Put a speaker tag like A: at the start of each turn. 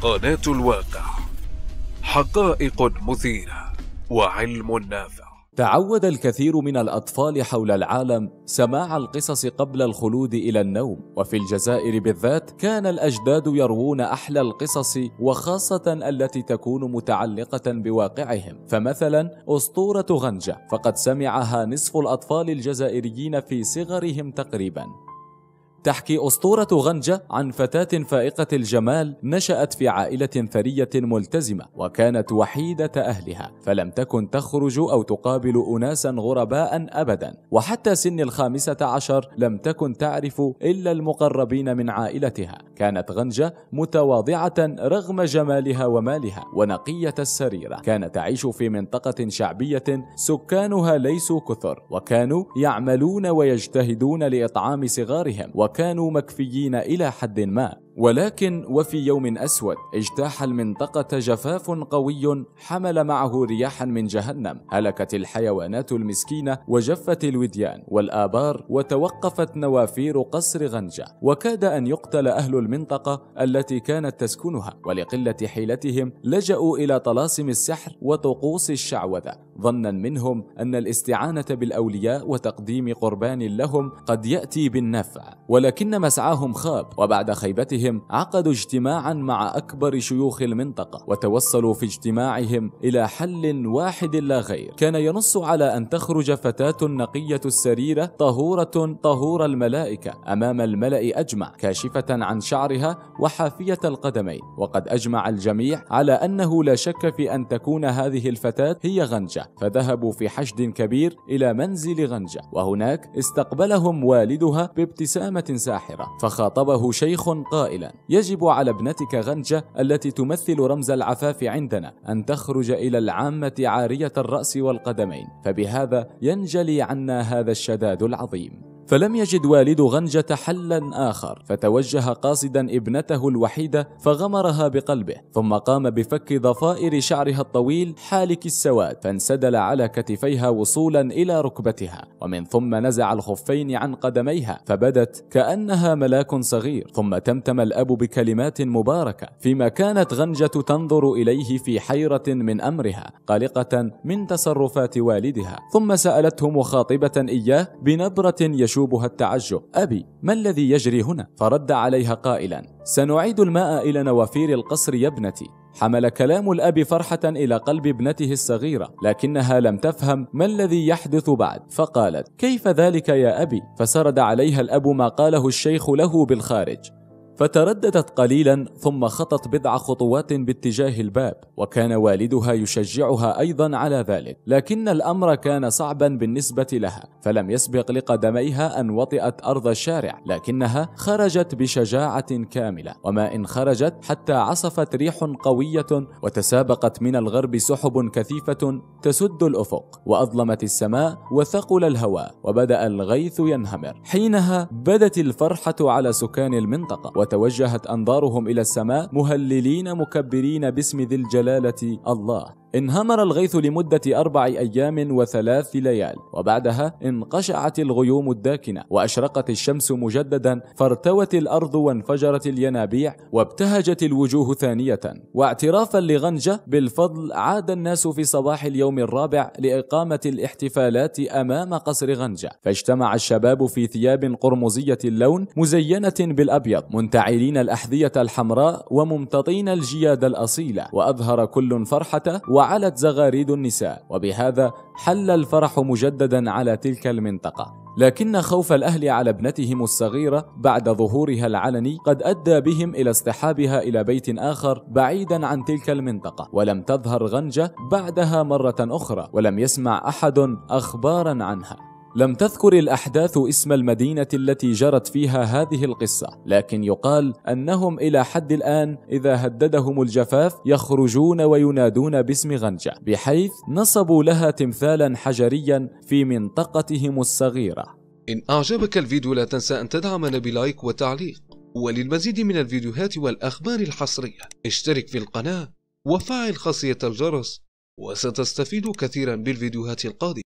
A: قناة الواقع، حقائق مثيرة وعلم نافع.
B: تعود الكثير من الأطفال حول العالم سماع القصص قبل الخلود إلى النوم، وفي الجزائر بالذات كان الأجداد يروون أحلى القصص، وخاصة التي تكون متعلقة بواقعهم. فمثلا أسطورة غنجة فقد سمعها نصف الأطفال الجزائريين في صغرهم تقريبا. تحكي أسطورة غنجة عن فتاة فائقة الجمال نشأت في عائلة ثرية ملتزمة، وكانت وحيدة أهلها، فلم تكن تخرج أو تقابل أناسا غرباء أبدا، وحتى سن 15 لم تكن تعرف إلا المقربين من عائلتها. كانت غنجة متواضعة رغم جمالها ومالها، ونقية السريرة. كانت تعيش في منطقة شعبية سكانها ليسوا كثر، وكانوا يعملون ويجتهدون لإطعام صغارهم، وكانوا مكفيين إلى حد ما. ولكن وفي يوم أسود اجتاح المنطقة جفاف قوي حمل معه رياحا من جهنم. هلكت الحيوانات المسكينة، وجفت الوديان والآبار، وتوقفت نوافير قصر غنجة، وكاد أن يقتل أهل المنطقة التي كانت تسكنها. ولقلة حيلتهم لجأوا إلى طلاسم السحر وطقوس الشعوذة، ظنا منهم أن الاستعانة بالأولياء وتقديم قربان لهم قد يأتي بالنفع. ولكن مسعاهم خاب، وبعد خيبتهم عقدوا اجتماعا مع أكبر شيوخ المنطقة، وتوصلوا في اجتماعهم إلى حل واحد لا غير. كان ينص على أن تخرج فتاة نقية السريرة طهورة طهور الملائكة أمام الملأ أجمع، كاشفة عن شعرها وحافية القدمين. وقد أجمع الجميع على أنه لا شك في أن تكون هذه الفتاة هي غنجة، فذهبوا في حشد كبير إلى منزل غنجة، وهناك استقبلهم والدها بابتسامة ساحرة، فخاطبه شيخ قائلا: يجب على ابنتك غنجة التي تمثل رمز العفاف عندنا أن تخرج إلى العامة عارية الرأس والقدمين، فبهذا ينجلي عنا هذا الشداد العظيم. فلم يجد والد غنجة حلا آخر، فتوجه قاصدا ابنته الوحيدة فغمرها بقلبه، ثم قام بفك ضفائر شعرها الطويل حالك السواد، فانسدل على كتفيها وصولا إلى ركبتها، ومن ثم نزع الخفين عن قدميها فبدت كأنها ملاك صغير. ثم تمتم الأب بكلمات مباركة، فيما كانت غنجة تنظر إليه في حيرة من أمرها، قلقة من تصرفات والدها. ثم سألته مخاطبة إياه بنبرة يشوبها التعجب: أبي، ما الذي يجري هنا؟ فرد عليها قائلا: سنعيد الماء إلى نوافير القصر يا ابنتي. حمل كلام الأب فرحة إلى قلب ابنته الصغيرة، لكنها لم تفهم ما الذي يحدث بعد، فقالت: كيف ذلك يا أبي؟ فسرد عليها الأب ما قاله الشيخ له بالخارج. فترددت قليلا، ثم خطت بضع خطوات باتجاه الباب، وكان والدها يشجعها أيضا على ذلك، لكن الأمر كان صعبا بالنسبة لها، فلم يسبق لقدميها أن وطئت أرض الشارع، لكنها خرجت بشجاعة كاملة. وما إن خرجت حتى عصفت ريح قوية، وتسابقت من الغرب سحب كثيفة تسد الأفق، وأظلمت السماء وثقل الهواء، وبدأ الغيث ينهمر. حينها بدت الفرحة على سكان المنطقة، وتوجهت أنظارهم إلى السماء مهللين مكبرين باسم ذي الجلالة الله. انهمر الغيث لمدة 4 أيام و3 ليال، وبعدها انقشعت الغيوم الداكنة، وأشرقت الشمس مجددا، فارتوت الأرض وانفجرت الينابيع، وابتهجت الوجوه ثانية. واعترافا لغنجة بالفضل، عاد الناس في صباح اليوم الرابع لإقامة الاحتفالات أمام قصر غنجة، فاجتمع الشباب في ثياب قرمزية اللون مزينة بالأبيض، منتعلين الأحذية الحمراء وممتطين الجياد الأصيلة، وأظهر كل فرحته، وعلت زغاريد النساء، وبهذا حل الفرح مجددا على تلك المنطقة. لكن خوف الأهل على ابنتهم الصغيرة بعد ظهورها العلني قد أدى بهم إلى اصطحابها إلى بيت آخر بعيدا عن تلك المنطقة، ولم تظهر غنجة بعدها مرة أخرى، ولم يسمع أحد أخبارا عنها. لم تذكر الأحداث اسم المدينة التي جرت فيها هذه القصة، لكن يقال أنهم إلى حد الآن إذا هددهم الجفاف يخرجون وينادون باسم غنجة، بحيث نصبوا لها تمثالا حجريا في منطقتهم الصغيرة.
A: إن أعجبك الفيديو لا تنسى أن تدعمنا بلايك وتعليق، وللمزيد من الفيديوهات والأخبار الحصرية اشترك في القناة وفعل خاصية الجرس، وستستفيد كثيرا بالفيديوهات القادمة.